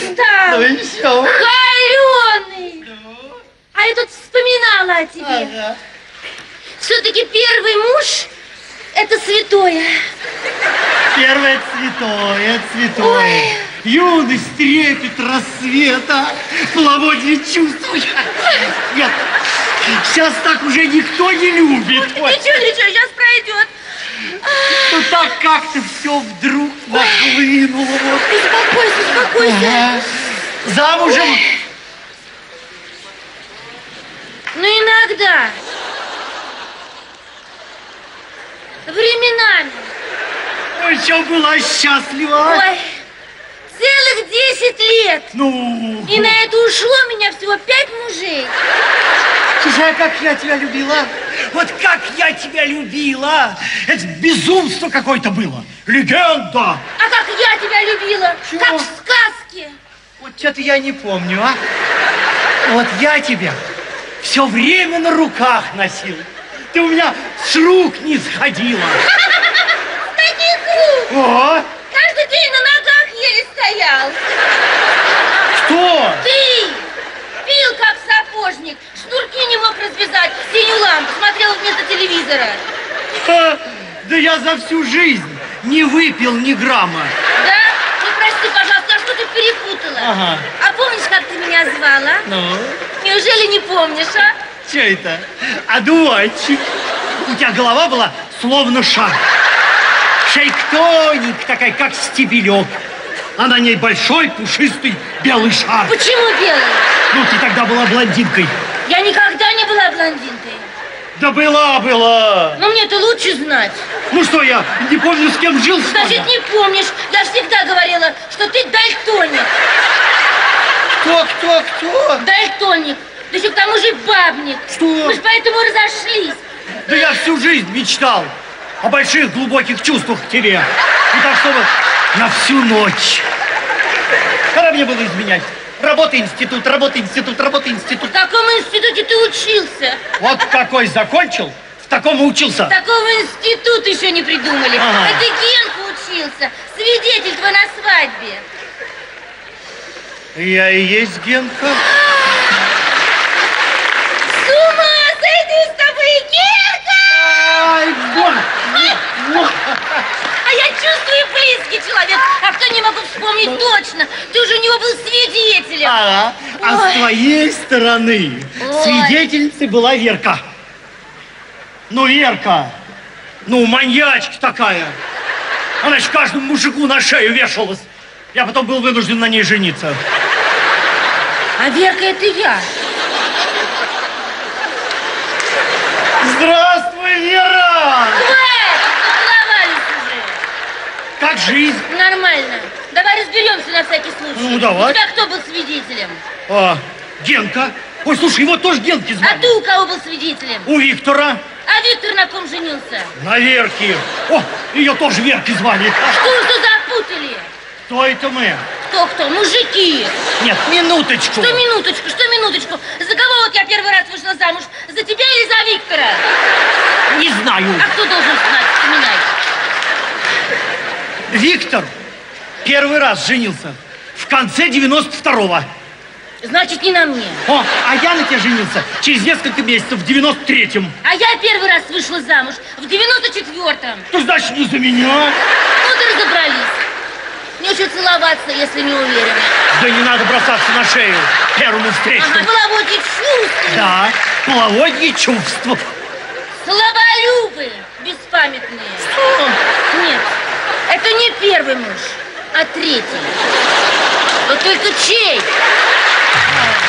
стал. Ну и все. Холеный. А я тут вспоминала о тебе. Ага. Все-таки первый муж – это святое. Первое святое, святое. Ой. Юность, трепет, рассвета, половодье чувств. Нет, сейчас так уже никто не любит. Ничего, ничего, сейчас пройдет. Ну так как-то все вдруг нахлынуло. Вот. Успокойся, успокойся. Ага. Замужем. Ну, иногда. Временами. Ой, что была счастлива. Ой, целых 10 лет. Ну. И на это ушло меня всего 5 мужей. Слушай, а как я тебя любила? Вот как я тебя любила! Это безумство какое-то было. Легенда. А как я тебя любила. Чего? Как в сказке. Вот что-то я не помню, а? Вот я тебя все время на руках носил. Ты у меня с рук не сходила. Таких рук. О! Каждый день на ногах еле стоял. Кто? Ты пил как сапожник, шнурки не мог развязать, синюю лампу смотрел вместо телевизора. Ха, да я за всю жизнь не выпил ни грамма. Да? Ну, прости, пожалуйста, а что ты перепутала? Ага. А помнишь, как ты меня звала? Ну? Неужели не помнишь, а? Что это? Одуванчик. У тебя голова была словно шар. Шейка тоненькая такая, как стебелек. А на ней большой пушистый белый шар. Почему белый? Ну, ты тогда была блондинкой. Я никогда не была блондинкой. Да была. Но мне-то лучше знать. Ну что, я не помню, с кем жил, что ли? Значит, не помнишь. Я всегда говорила, что ты дальтоник. Кто? Дальтоник. Да еще к тому же бабник. Что? Мы же поэтому разошлись. Да я всю жизнь мечтал о больших глубоких чувствах к тебе. И так, чтобы на всю ночь. Когда мне было изменять? Работа, институт, работа, институт, работа, институт. В каком институте ты учился? Вот какой закончил, в таком и учился. Такого института еще не придумали. Ага. Это Генка учился. Свидетель твой на свадьбе. Я и есть Генка. С ума сойду с тобой, Генка! Ай, вот. А я чувствую, близкий человек. А кто не могу вспомнить точно. Ты уже у него был свидетелем. А Ой. с твоей стороны Ой. свидетельницей была Верка. Ну, Верка, ну, маньячка такая. Она же каждому мужику на шею вешалась. Я потом был вынужден на ней жениться. А Верка, это я. Здравствуй, Вера! Хватит, поцеловались уже. Как жизнь? Нормально. Давай разберемся на всякий случай. Ну, давай. У тебя кто был свидетелем? Генка. Ой, слушай, его тоже Генки звали. А ты у кого был свидетелем? У Виктора. А Виктор на ком женился? На Верке. О, ее тоже Верки звали. Что вы тут запутали? Кто это мы? Кто? Мужики. Нет, минуточку. Что минуточку? За кого вот я первый раз вышла замуж? За тебя или за Виктора? Не знаю. А кто должен знать? Вспоминай. Виктор первый раз женился в конце 92-го. Значит, не на мне. А я на тебя женился через несколько месяцев, в 93-м. А я первый раз вышла замуж в 94-м. Ну, значит, не за меня. Вот и разобрались. Не хочу целоваться, если не уверена. Да не надо бросаться на шею первому встречному. Ага, половодье чувств. Да, половодье чувств. Слаболюбы беспамятные. Что? Нет, это не первый муж, а третий. Вот только чей?